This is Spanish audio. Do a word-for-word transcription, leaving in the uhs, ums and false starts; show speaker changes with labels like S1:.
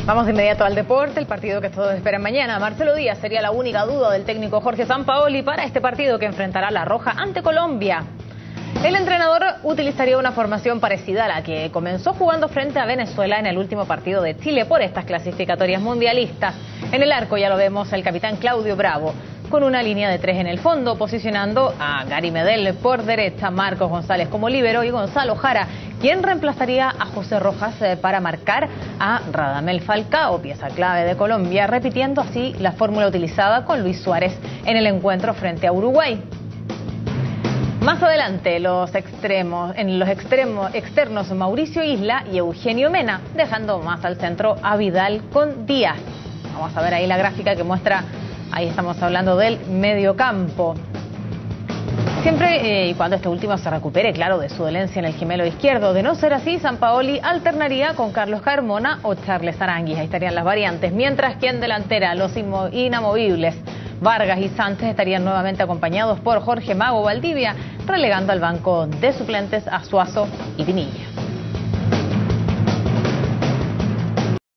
S1: Vamos de inmediato al deporte, el partido que todos esperan mañana. Marcelo Díaz sería la única duda del técnico Jorge Sampaoli para este partido que enfrentará la Roja ante Colombia. El entrenador utilizaría una formación parecida a la que comenzó jugando frente a Venezuela en el último partido de Chile por estas clasificatorias mundialistas. En el arco ya lo vemos el capitán Claudio Bravo, con una línea de tres en el fondo, posicionando a Gary Medel por derecha, Marcos González como líbero y Gonzalo Jara, quien reemplazaría a José Rojas para marcar a Radamel Falcao, pieza clave de Colombia, repitiendo así la fórmula utilizada con Luis Suárez en el encuentro frente a Uruguay. Más adelante, los extremos, en los extremos externos Mauricio Isla y Eugenio Mena, dejando más al centro a Vidal con Díaz. Vamos a ver ahí la gráfica que muestra, ahí estamos hablando del mediocampo. Siempre eh, y cuando este último se recupere, claro, de su dolencia en el gemelo izquierdo. De no ser así, Sampaoli alternaría con Carlos Carmona o Charles Aranguis. Ahí estarían las variantes. Mientras que en delantera, los inamovibles Vargas y Sánchez estarían nuevamente acompañados por Jorge Mago Valdivia, relegando al banco de suplentes a Suazo y Pinilla.